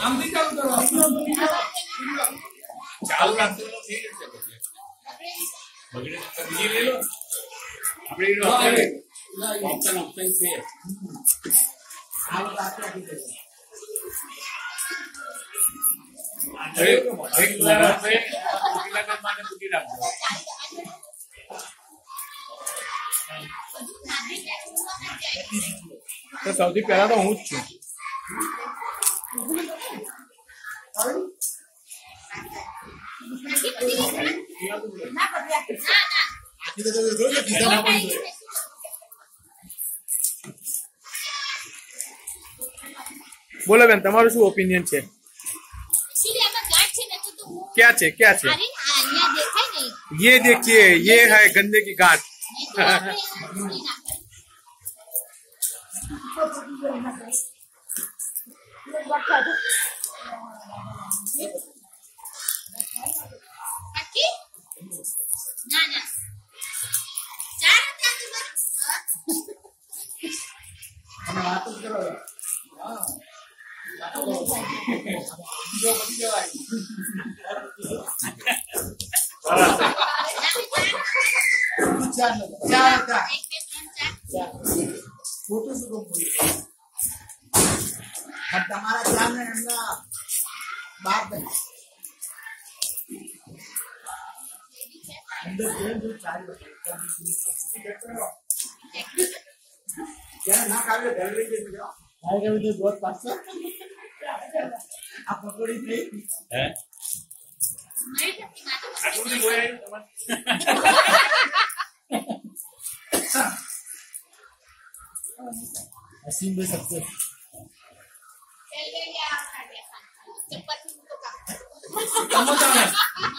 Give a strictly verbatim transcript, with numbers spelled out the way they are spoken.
ચાલુ રાખતો થઈ જશે બગડે તો બીજી લઈ લો આપણે ઓપ્શન ઓપ્શન છે આ વાત આપી દે અરે એક વાર આપણે કિલાકત માટે પૂછી રાખો તો સૌથી પહેલા તો હું જ છું बोलो बेन तुम्हारा शू ओपिनियन है क्या है क्या है ये देखिए ये है गंदे की गांठ ना ना चार बात करो हां जो बड़ी जवाई चार चार था फोटो से को अब हमारा ध्यान है हमरा बात है अंदर जो चार क्या ना काले डर ले के जाओ भाई का भी बहुत पास आप पकड़ी नहीं है नहीं तो है असीम भी सकते चल गया चप्पल तो कम कम होता है